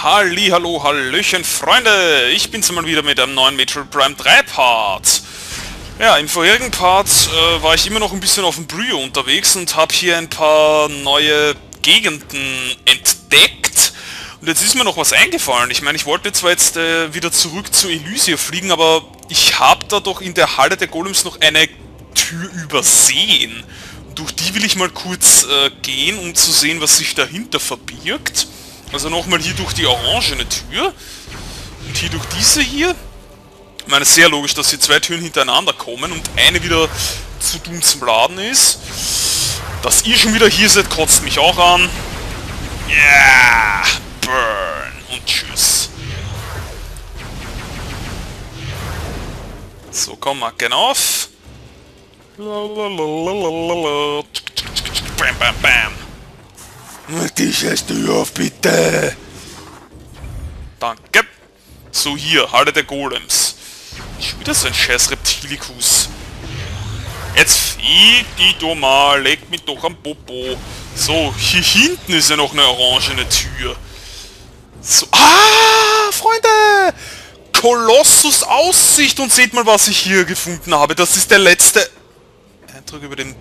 Hallihallo, Hallöchen, Freunde! Ich bin's mal wieder mit einem neuen Metroid Prime 3 Part. Ja, im vorherigen Part war ich immer noch ein bisschen auf dem Bryo unterwegs und habe hier ein paar neue Gegenden entdeckt. Und jetzt ist mir noch was eingefallen. Ich meine, ich wollte zwar jetzt wieder zurück zu Elysia fliegen, aber ich habe da doch in der Halle der Golems noch eine Tür übersehen. Durch die will ich mal kurz gehen, um zu sehen, was sich dahinter verbirgt. Also nochmal hier durch die orangene Tür. Und hier durch diese hier. Ich meine, sehr logisch, dass hier zwei Türen hintereinander kommen und eine wieder zu dumm zum Laden ist. Dass ihr schon wieder hier seid, kotzt mich auch an. Ja, yeah, burn und tschüss. So, komm, Macken auf. Bam, bam, bam. Mach die Scheiße auf, bitte! Danke. So, hier, Halle der Golems. Schon wieder so ein scheiß Reptilikus. Jetzt fick die doch mal, leg mich doch am Popo. So, hier hinten ist ja noch eine orangene Tür. So, Freunde! Kolossus Aussicht und seht mal, was ich hier gefunden habe. Das ist der letzte Eindruck über den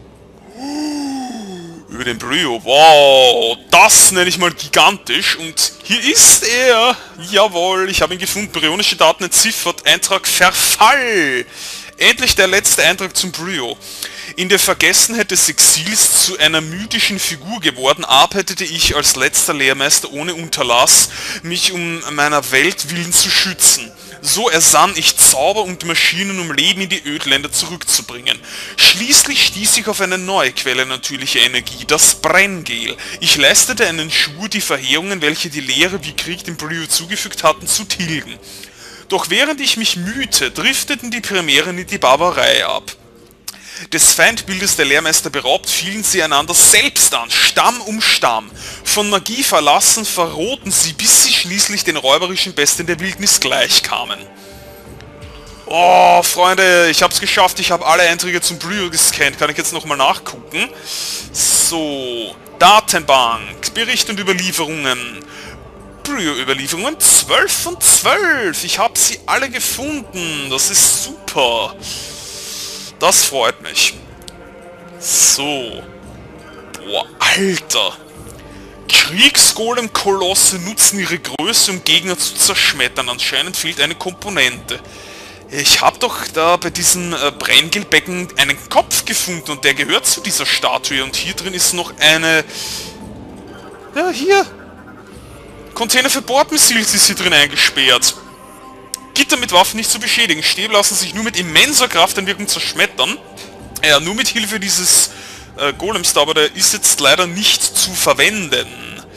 Bryo. Wow, das nenne ich mal gigantisch. Und hier ist er. Jawohl, ich habe ihn gefunden. Bryonische Daten entziffert. Eintrag Verfall. Endlich der letzte Eintrag zum Bryo. In der Vergessenheit des Exils zu einer mythischen Figur geworden, arbeitete ich als letzter Lehrmeister ohne Unterlass, mich um meiner Welt willen zu schützen. So ersann ich Zauber und Maschinen, um Leben in die Ödländer zurückzubringen. Schließlich stieß ich auf eine neue Quelle natürlicher Energie, das Brenngel. Ich leistete einen Schwur, die Verheerungen, welche die Lehre wie Krieg dem Bryo zugefügt hatten, zu tilgen. Doch während ich mich mühte, drifteten die Primären in die Barbarei ab. Des Feindbildes der Lehrmeister beraubt, fielen sie einander selbst an, Stamm um Stamm. Von Magie verlassen, verrohten sie, bis sie schließlich den räuberischen Besten der Wildnis gleichkamen. Oh, Freunde, ich hab's geschafft, ich habe alle Einträge zum Bryo gescannt, kann ich jetzt nochmal nachgucken. So, Datenbank, Bericht und Überlieferungen. Bryo-Überlieferungen 12 von 12, ich habe sie alle gefunden, das ist super. Das freut mich. So. Boah, Alter. Kriegsgolem-Kolosse nutzen ihre Größe, um Gegner zu zerschmettern. Anscheinend fehlt eine Komponente. Ich habe doch da bei diesem Brenngelbecken einen Kopf gefunden und der gehört zu dieser Statue. Und hier drin ist noch eine... Ja, hier. Container für Bordmissiles ist hier drin eingesperrt. Gitter mit Waffen nicht zu beschädigen. Stäbe lassen sich nur mit immenser Krafteinwirkung zerschmettern. Ja, nur mit Hilfe dieses Golems da, aber der ist jetzt leider nicht zu verwenden.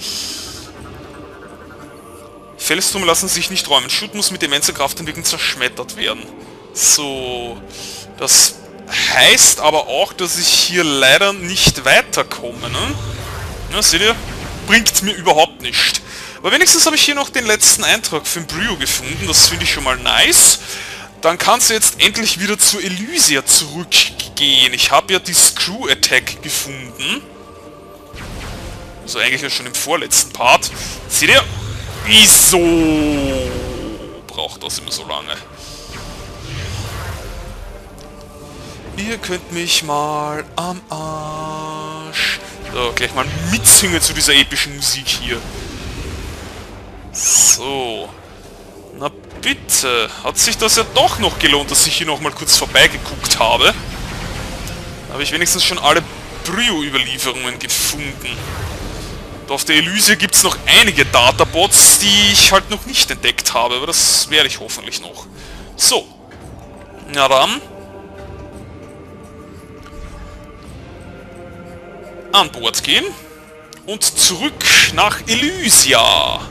Felstrümmel lassen sich nicht räumen. Schutt muss mit immenser Krafteinwirkung zerschmettert werden. So, das heißt aber auch, dass ich hier leider nicht weiterkomme, ne? Ja, seht ihr? Bringt mir überhaupt nicht. Aber wenigstens habe ich hier noch den letzten Eintrag für den Bryo gefunden, das finde ich schon mal nice. Dann kannst du jetzt endlich wieder zu Elysia zurückgehen. Ich habe ja die Screw Attack gefunden. Also eigentlich ja schon im vorletzten Part. Seht ihr? Wieso braucht das immer so lange? Ihr könnt mich mal am Arsch. So, gleich mal mitsingen zu dieser epischen Musik hier. So. Na bitte. Hat sich das ja doch noch gelohnt, dass ich hier noch mal kurz vorbeigeguckt habe. Da habe ich wenigstens schon alle Bryo-Überlieferungen gefunden. Und auf der Elysia gibt es noch einige Databots, die ich halt noch nicht entdeckt habe. Aber das werde ich hoffentlich noch. So. Na dann. An Bord gehen. Und zurück nach Elysia.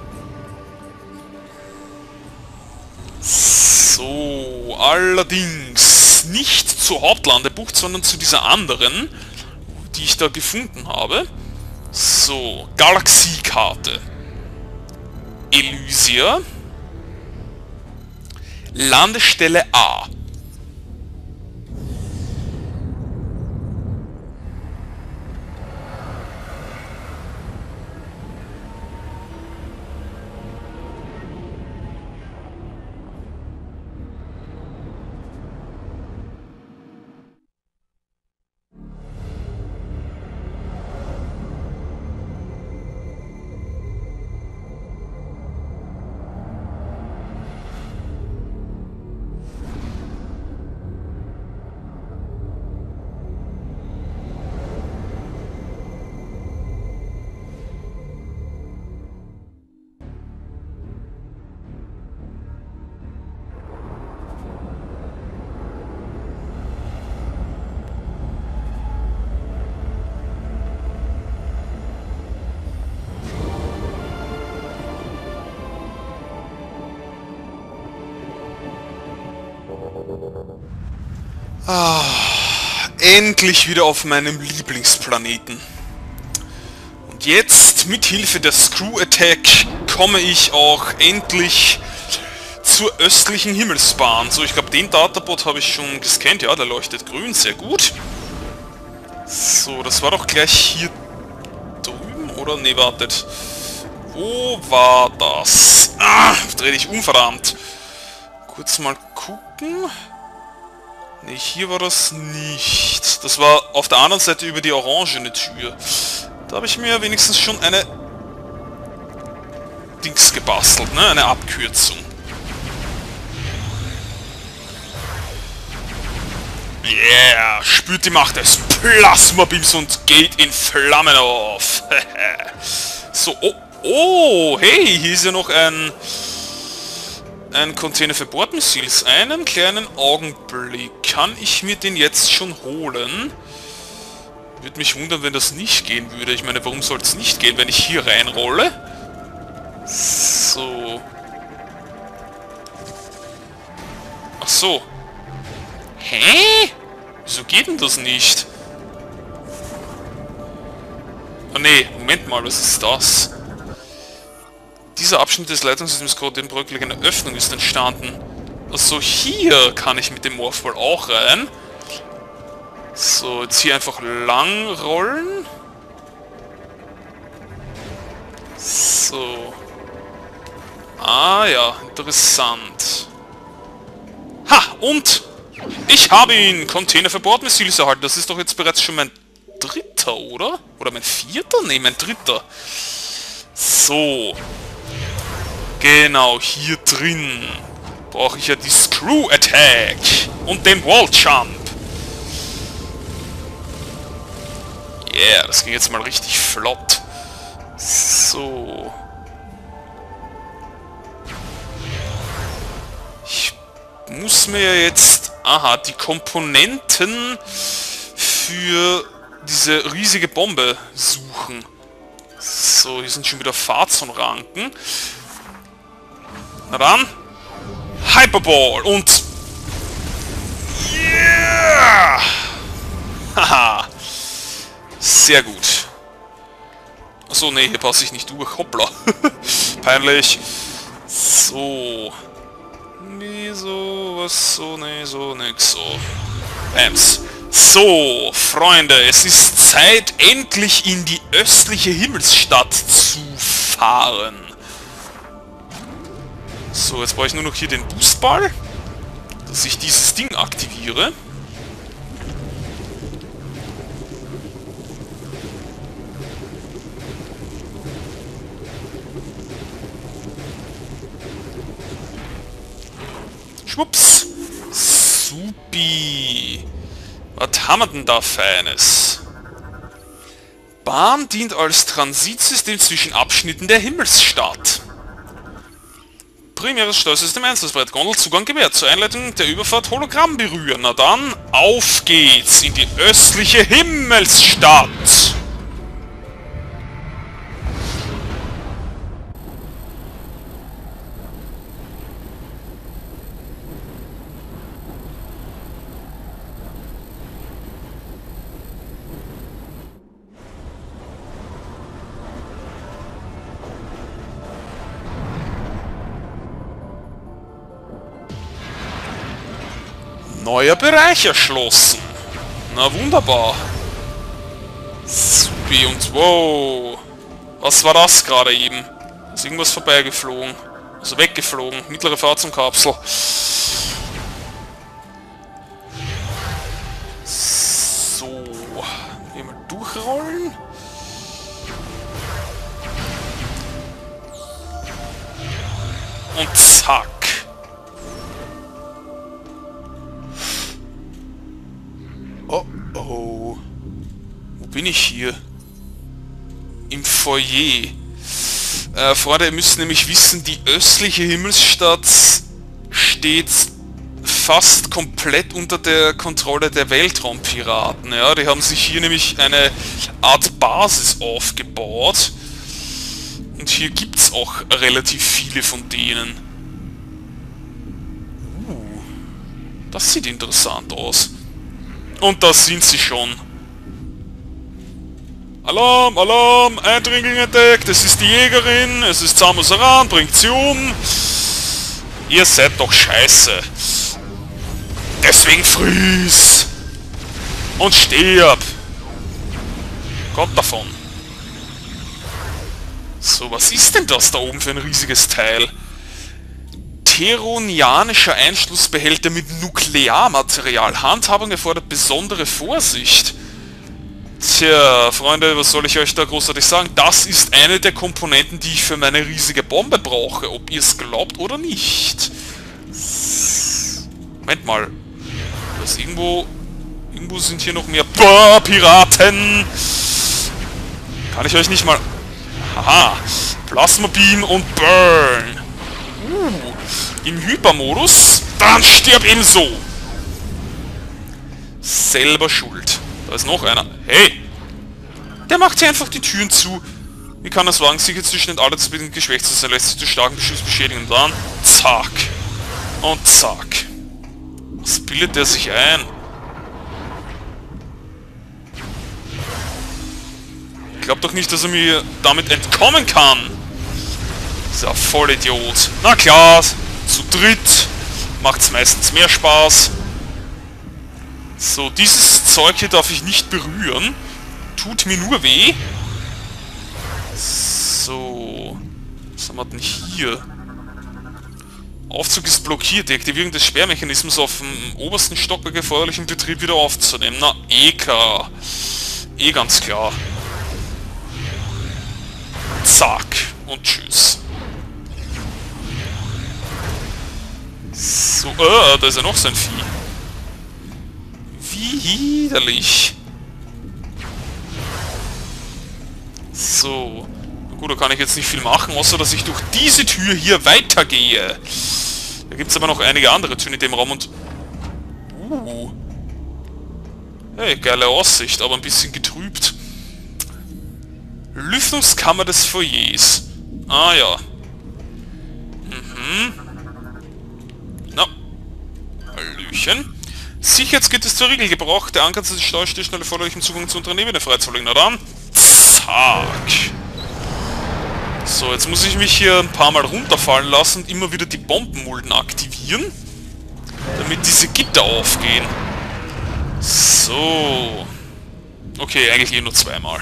So, allerdings nicht zur Hauptlandebucht, sondern zu dieser anderen, die ich da gefunden habe. So, Galaxiekarte. Elysia. Landestelle A. Ah, endlich wieder auf meinem Lieblingsplaneten. Und jetzt, mit Hilfe der Screw Attack, komme ich auch endlich zur östlichen Himmelsbahn. So, ich glaube, den Databot habe ich schon gescannt. Ja, der leuchtet grün, sehr gut. So, das war doch gleich hier drüben, oder? Ne, wartet. Wo war das? Ah, dreh dich um, verdammt. Kurz mal gucken. Ne, hier war das nicht. Das war auf der anderen Seite über die orangene Tür. Da habe ich mir wenigstens schon eine Dings gebastelt, ne? Eine Abkürzung. Yeah, spürt die Macht des Plasmabeams und geht in Flammen auf. So, oh, hey, hier ist ja noch ein Container für Bordmissiles. Einen kleinen Augenblick. Kann ich mir den jetzt schon holen? Würde mich wundern, wenn das nicht gehen würde. Ich meine, warum soll es nicht gehen, wenn ich hier reinrolle? So. Ach so. Hä? Wieso geht denn das nicht? Oh ne, Moment mal, was ist das? Dieser Abschnitt des Leitungssystems den bröckelig eine Öffnung ist entstanden. Also hier kann ich mit dem Morphball auch rein. So, jetzt hier einfach lang rollen. So. Ah ja, interessant. Ha, und ich habe ihn! Container für Bordmissiles erhalten. Das ist doch jetzt bereits schon mein dritter, oder? Oder mein vierter? Ne, mein dritter. So. Genau, hier drin brauche ich ja die Screw Attack und den Wall Jump. Yeah, das ging jetzt mal richtig flott. So. Ich muss mir ja jetzt, aha, die Komponenten für diese riesige Bombe suchen. So, hier sind schon wieder Phazon-Ranken. Na dann, Hyperball und... Yeah! Haha! Sehr gut. Achso, nee, hier passe ich nicht durch. Hoppla. Peinlich. So. Nee, so, was, so, nee, so, nix, so. Bams. So, Freunde, es ist Zeit, endlich in die östliche Himmelsstadt zu fahren. So, jetzt brauche ich nur noch hier den Boostball, dass ich dieses Ding aktiviere. Schwupps. Supi. Was haben wir denn da Feines? Bahn dient als Transitsystem zwischen Abschnitten der Himmelsstadt. Primäres Steuersystem 1, das Brett Gondelzugang gewährt. Zur Einleitung der Überfahrt Hologramm berühren. Na dann, auf geht's in die östliche Himmelsstadt. Neuer Bereich erschlossen. Na wunderbar. Supi und wow. Was war das gerade eben? Ist irgendwas vorbeigeflogen. Also weggeflogen. Mittlere Fahrzeugkapsel. So. Hier mal durchrollen. Und zack. Oh oh. Wo bin ich hier? Im Foyer. Freunde, ihr müsst nämlich wissen, die östliche Himmelsstadt steht fast komplett unter der Kontrolle der Weltraumpiraten. Ja, die haben sich hier nämlich eine Art Basis aufgebaut. Und hier gibt es auch relativ viele von denen. Das sieht interessant aus. Und da sind sie schon. Alarm, Alarm, Eindringling entdeckt, es ist die Jägerin, es ist Samus Aran, bringt sie um. Ihr seid doch scheiße. Deswegen friss. Und stirb. Gott davon. So, was ist denn das da oben für ein riesiges Teil? Teronianischer Einschlussbehälter mit Nuklearmaterial. Handhabung erfordert besondere Vorsicht. Tja, Freunde, was soll ich euch da großartig sagen? Das ist eine der Komponenten, die ich für meine riesige Bombe brauche, ob ihr es glaubt oder nicht. Moment mal. Das irgendwo sind hier noch mehr Piraten. Kann ich euch nicht mal... Haha. Plasma Beam und Burn. Im Hypermodus. Dann stirb ebenso. Selber schuld. Da ist noch einer. Hey! Der macht hier einfach die Türen zu. Wie kann das wagen, Sicherheitszustand altersbedingt geschwächt zu sein? Lässt sich durch starken Beschuss beschädigen. Und dann... Zack. Und zack. Was bildet der sich ein? Ich glaub doch nicht, dass er mir damit entkommen kann. Dieser Vollidiot. Na klar, zu dritt macht's meistens mehr Spaß. So, dieses Zeug hier darf ich nicht berühren. Tut mir nur weh. So. Was haben wir denn hier? Aufzug ist blockiert. Die Aktivierung des Sperrmechanismus auf dem obersten Stockwerk erforderlich, um Betrieb wieder aufzunehmen. Na, klar. Ganz klar. Zack. Und tschüss. So, da ist ja noch so ein Vieh. Wie widerlich. So. Gut, da kann ich jetzt nicht viel machen, außer dass ich durch diese Tür hier weitergehe. Da gibt es aber noch einige andere Türen in dem Raum und... Hey, geile Aussicht, aber ein bisschen getrübt. Lüftungskammer des Foyers. Ah ja. Na. Hallöchen. Sicherheitsgitter ist zur Regel gebraucht. Der Anker zu den Steuerstellen erforderlichen Zugang zu unteren Ebene freizulegen. Na dann. Zack. So, jetzt muss ich mich hier ein paar Mal runterfallen lassen und immer wieder die Bombenmulden aktivieren. Damit diese Gitter aufgehen. So. Okay, eigentlich nur zweimal.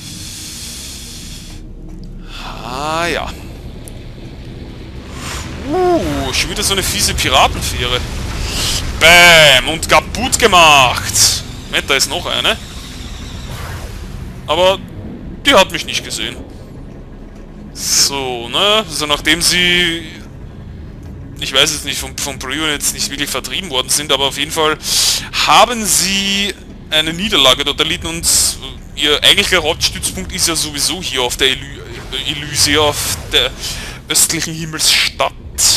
Ah ja. Schon wieder so eine fiese Piratenfähre. Bäm! Und kaputt gemacht! Moment, da ist noch eine. Aber die hat mich nicht gesehen. So, ne? Also nachdem sie... Ich weiß jetzt nicht, von Brion jetzt nicht wirklich vertrieben worden sind, aber auf jeden Fall haben sie eine Niederlage dort erlitten und ihr eigentlicher Hauptstützpunkt ist ja sowieso hier auf der Elysia, auf der östlichen Himmelsstadt.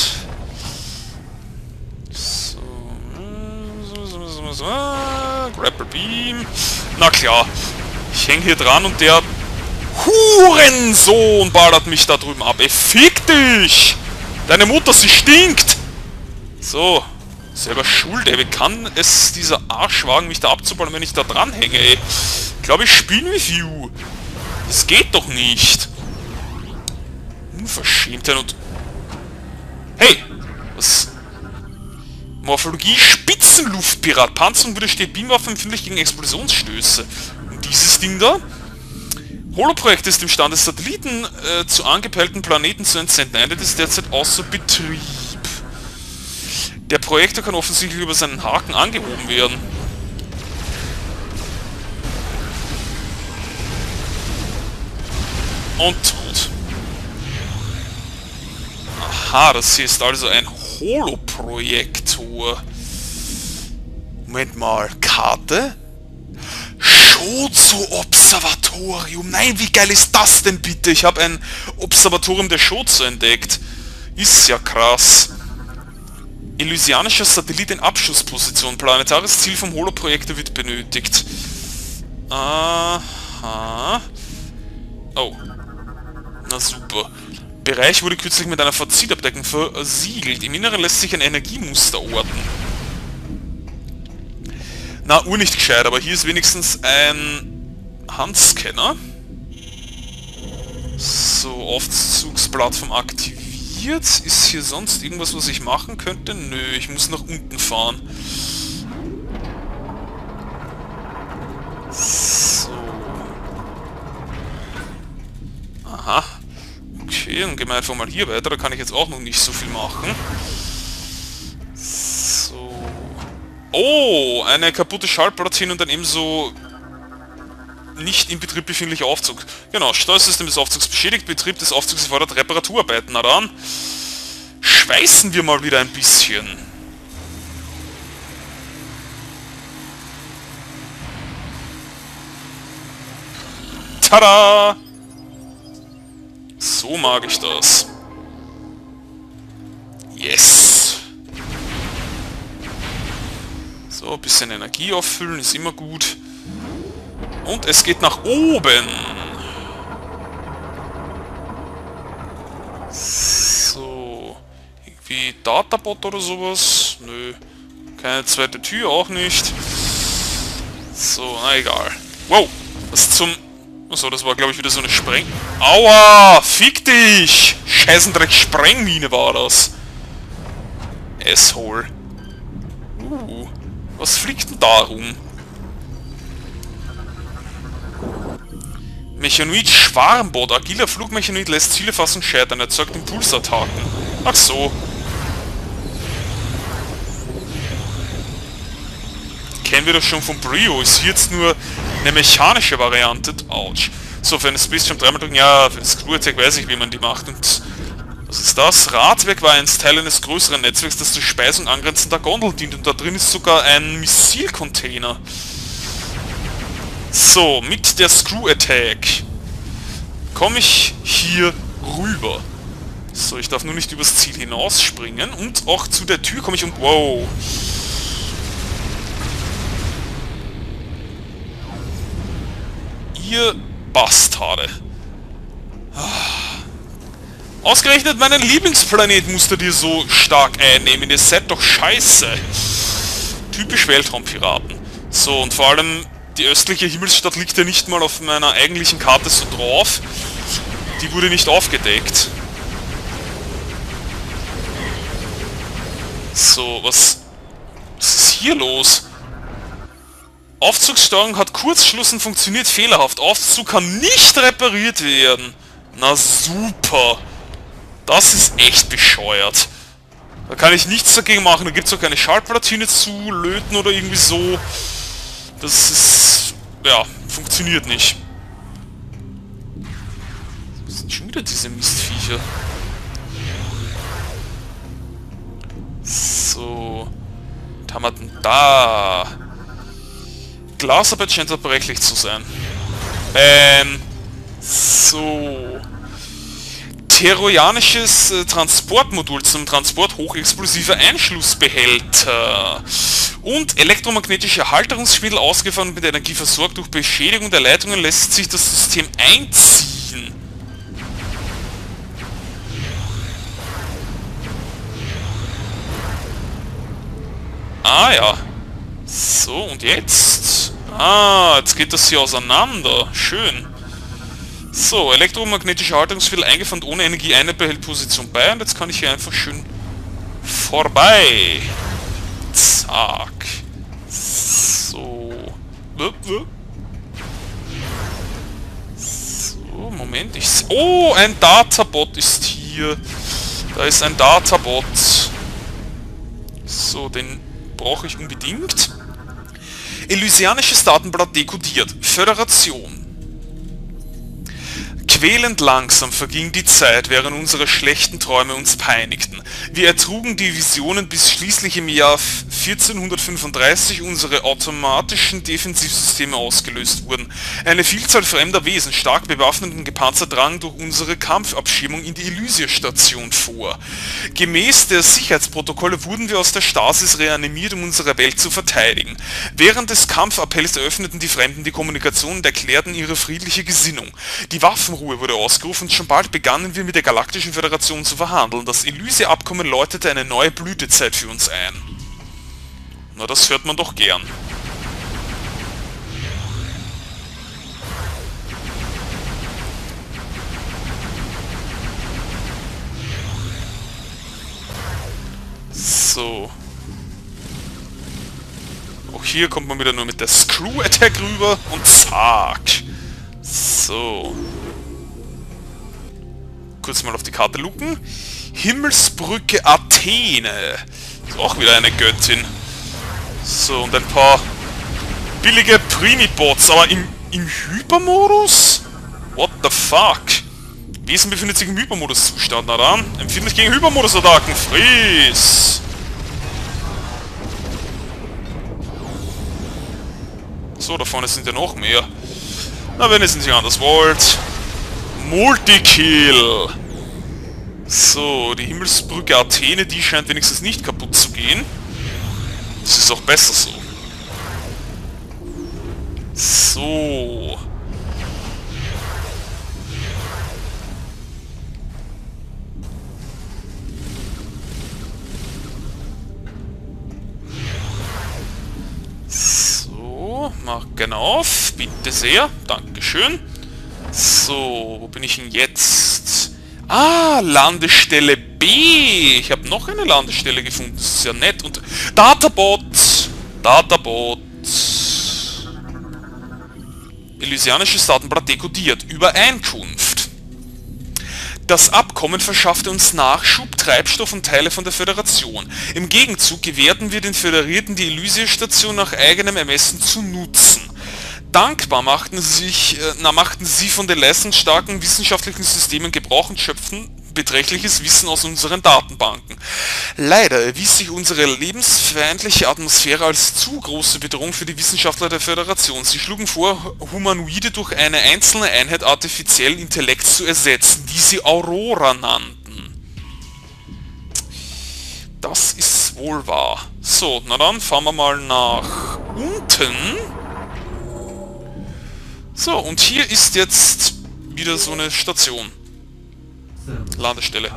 So, Grapple Beam. Na klar, ich hänge hier dran und der Hurensohn ballert mich da drüben ab. Ey, fick dich! Deine Mutter, sie stinkt! So, selber schuld, ey. Wie kann es dieser Arsch wagen, mich da abzuballern, wenn ich da dran hänge, ey? Ich glaube, ich spiele with you. Das geht doch nicht. Unverschämtheit und... Hey! Was... Morphologie Spitzenluftpirat. Panzerung widersteht Beamwaffen empfindlich gegen Explosionsstöße. Und dieses Ding da? Holo-Projekt ist imstande, Satelliten zu angepeilten Planeten zu entsenden. Einer ist derzeit außer Betrieb. Der Projektor kann offensichtlich über seinen Haken angehoben werden. Und tot. Aha, das hier ist also ein Holoprojektor. Moment mal, Karte? Shozo-Observatorium. Nein, wie geil ist das denn bitte? Ich habe ein Observatorium der Shozo entdeckt. Ist ja krass. Elysianischer Satellit in Abschussposition. Planetares Ziel vom Holoprojektor wird benötigt. Aha. Oh. Na super. Bereich wurde kürzlich mit einer Fazit-Abdeckung versiegelt. Im Inneren lässt sich ein Energiemuster orten. Na, nicht gescheit, aber hier ist wenigstens ein Handscanner. So, Aufzugsplattform aktiviert. Ist hier sonst irgendwas, was ich machen könnte? Nö, ich muss nach unten fahren. So. Aha. Okay, dann gehen wir einfach mal hier weiter. Da kann ich jetzt auch noch nicht so viel machen. So. Oh, eine kaputte Schallplatine und dann ebenso nicht in Betrieb befindlicher Aufzug. Genau, Steuersystem des Aufzugs beschädigt, Betrieb des Aufzugs erfordert Reparaturarbeiten. Na dann, schweißen wir mal wieder ein bisschen. Tada! So mag ich das. Yes! So, ein bisschen Energie auffüllen ist immer gut. Und es geht nach oben. So. Irgendwie Databot oder sowas? Nö. Keine zweite Tür, auch nicht. So, na egal. Wow! Was zum... Achso, das war glaube ich wieder so eine Spreng... Aua! Fick dich! Scheißendreck Sprengmine war das. Asshole. Was fliegt denn da rum? Mechanoid Schwarmbot. Agiler Flugmechanoid lässt Zielefassung scheitern, erzeugt Impulsattacken. Ach so. Kennen wir das schon von Brio. Ist hier jetzt nur eine mechanische Variante. Autsch. So, für eine Space Jump dreimal drücken. Ja, für das Screw Attack weiß ich, wie man die macht. Und was ist das? Radwerk war einst Teil eines größeren Netzwerks, das zur Speisung angrenzender Gondeln dient. Und da drin ist sogar ein Missilcontainer. So, mit der Screw Attack komme ich hier rüber. So, ich darf nur nicht übers Ziel hinausspringen. Und auch zu der Tür komme ich und... Wow. Ihr Bastarde. Ausgerechnet meinen Lieblingsplanet musstet ihr so stark einnehmen. Ihr seid doch scheiße. Typisch Weltraumpiraten. So, und vor allem... Die östliche Himmelsstadt liegt ja nicht mal auf meiner eigentlichen Karte so drauf. Die wurde nicht aufgedeckt. So, was ist hier los? Aufzugssteuerung hat Kurzschluss und funktioniert fehlerhaft. Aufzug kann nicht repariert werden. Na super. Das ist echt bescheuert. Da kann ich nichts dagegen machen. Da gibt es auch keine Schaltplatine zu löten oder irgendwie so. Das ist... ja, funktioniert nicht. Was sind schon wieder diese Mistviecher? So... Was haben wir denn da? Glasarbeit scheint zerbrechlich zu sein. So... Terroianisches Transportmodul zum Transport hochexplosiver Einschlussbehälter. Und elektromagnetische Halterungsspindel ausgefahren und mit Energie versorgt. Durch Beschädigung der Leitungen lässt sich das System einziehen. Ah ja. So, und jetzt? Ah, jetzt geht das hier auseinander. Schön. So, elektromagnetische Halterungsspindel eingefahren ohne Energie, eine behält Position bei. Und jetzt kann ich hier einfach schön vorbei. Zack. So. So, Moment. Oh, ein Databot ist hier. Da ist ein Databot. So, den brauche ich unbedingt. Elysianisches Datenblatt dekodiert. Föderation. Quälend langsam verging die Zeit, während unsere schlechten Träume uns peinigten. Wir ertrugen die Visionen, bis schließlich im Jahr 1435 unsere automatischen Defensivsysteme ausgelöst wurden. Eine Vielzahl fremder Wesen, stark bewaffnet und gepanzert, drangen durch unsere Kampfabschirmung in die Elysia-Station vor. Gemäß der Sicherheitsprotokolle wurden wir aus der Stasis reanimiert, um unsere Welt zu verteidigen. Während des Kampfappells eröffneten die Fremden die Kommunikation und erklärten ihre friedliche Gesinnung. Die Waffenruhe wurde ausgerufen und schon bald begannen wir mit der Galaktischen Föderation zu verhandeln. Das Elysia-Abkommen läutete eine neue Blütezeit für uns ein. Na, das hört man doch gern. So. Auch hier kommt man wieder nur mit der Screw Attack rüber und zack. So. Kurz mal auf die Karte luken. Himmelsbrücke Athene. Ist auch wieder eine Göttin. So, und ein paar billige Primibots, aber im Hypermodus? What the fuck? Wesen befindet sich im Hypermodus-Zustand, na dann. Empfindlich gegen Hypermodus-Attacken. Freeze! So, da vorne sind ja noch mehr. Na, wenn ihr es nicht anders wollt. Multikill! So, die Himmelsbrücke Athene, die scheint wenigstens nicht kaputt zu gehen. Das ist auch besser so. So. So, mach gerne auf. Bitte sehr. Dankeschön. So, wo bin ich denn jetzt? Ah, Landestelle B. Ich habe noch eine Landestelle gefunden. Das ist ja nett. Und Databot. Databot. Elysianisches Datenblatt dekodiert. Übereinkunft. Das Abkommen verschaffte uns Nachschub, Treibstoff und Teile von der Föderation. Im Gegenzug gewährten wir den Föderierten die Elysia-Station nach eigenem Ermessen zu nutzen. Dankbar machten sie von den leistungsstarken wissenschaftlichen Systemen Gebrauch und schöpften beträchtliches Wissen aus unseren Datenbanken. Leider erwies sich unsere lebensfeindliche Atmosphäre als zu große Bedrohung für die Wissenschaftler der Föderation. Sie schlugen vor, Humanoide durch eine einzelne Einheit artifiziellen Intellekts zu ersetzen, die sie Aurora nannten. Das ist wohl wahr. So, na dann fahren wir mal nach unten. So, und hier ist jetzt wieder so eine Station. Landestelle.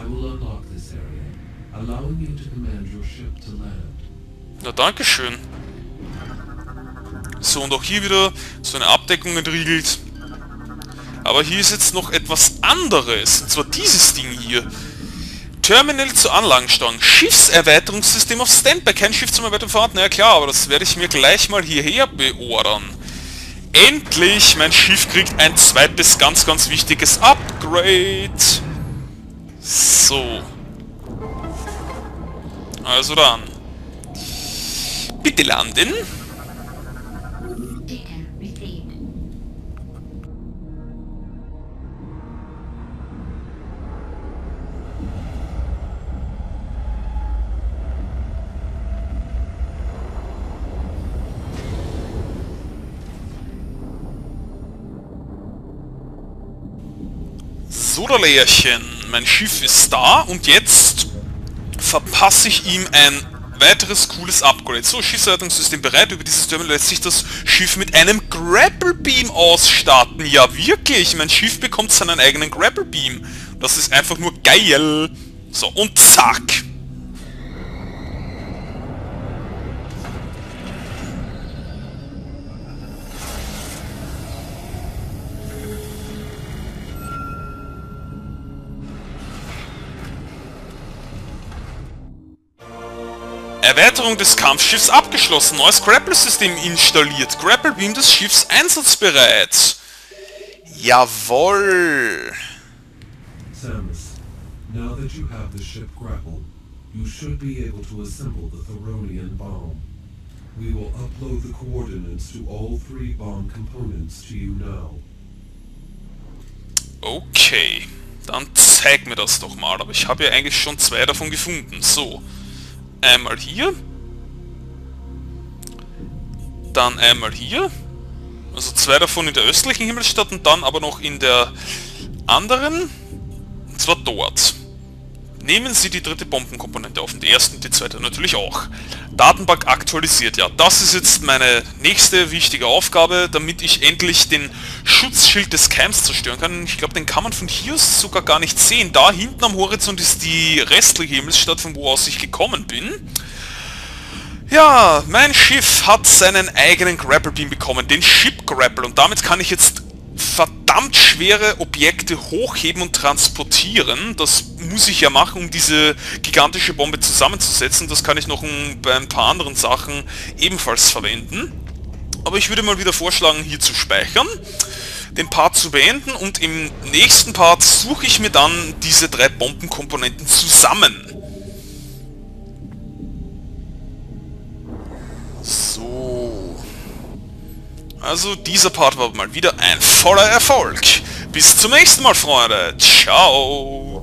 Na, dankeschön. So, und auch hier wieder so eine Abdeckung entriegelt. Aber hier ist jetzt noch etwas anderes. Und zwar dieses Ding hier. Terminal zur Anlagensteuerung. Schiffserweiterungssystem auf Standby. Kein Schiff zum Erweitern vorhanden. Ja klar, aber das werde ich mir gleich mal hierher beordern. Endlich! Mein Schiff kriegt ein zweites ganz, ganz wichtiges Upgrade. So. Also dann. Bitte landen. So, Lärchen, mein Schiff ist da und jetzt verpasse ich ihm ein weiteres cooles Upgrade. So, Schiffsrettungssystem bereit. Über dieses Terminal lässt sich das Schiff mit einem Grapple Beam ausstatten. Ja, wirklich, mein Schiff bekommt seinen eigenen Grapple Beam. Das ist einfach nur geil. So, und zack. Erweiterung des Kampfschiffs abgeschlossen. Neues Grapple-System installiert. Grapple Beam des Schiffs einsatzbereit. Jawohl. Samus, now that you have the ship grappled, you should be able to assemble the Theronian bomb. We will upload the coordinates to all 3 bomb components to you now. Okay, dann zeig mir das doch mal. Aber ich habe ja eigentlich schon 2 davon gefunden. So. Einmal hier, dann einmal hier, also 2 davon in der östlichen Himmelsstadt und dann aber noch in der anderen, und zwar dort. Nehmen Sie die 3. Bombenkomponente auf und die erste und die 2. natürlich auch. Datenbank aktualisiert, ja, das ist jetzt meine nächste wichtige Aufgabe, damit ich endlich den Schutzschild des Keims zerstören kann. Ich glaube, den kann man von hier aus sogar gar nicht sehen. Da hinten am Horizont ist die restliche Himmelsstadt, von wo aus ich gekommen bin. Ja, mein Schiff hat seinen eigenen Grapple Beam bekommen, den Ship Grapple, und damit kann ich jetzt verdammt schwere Objekte hochheben und transportieren. Das muss ich ja machen, um diese gigantische Bombe zusammenzusetzen. Das kann ich noch bei ein paar anderen Sachen ebenfalls verwenden. Aber ich würde mal wieder vorschlagen, hier zu speichern, den Part zu beenden und im nächsten Part suche ich mir dann diese 3 Bombenkomponenten zusammen. So. Also dieser Part war mal wieder ein voller Erfolg. Bis zum nächsten Mal, Freunde. Ciao.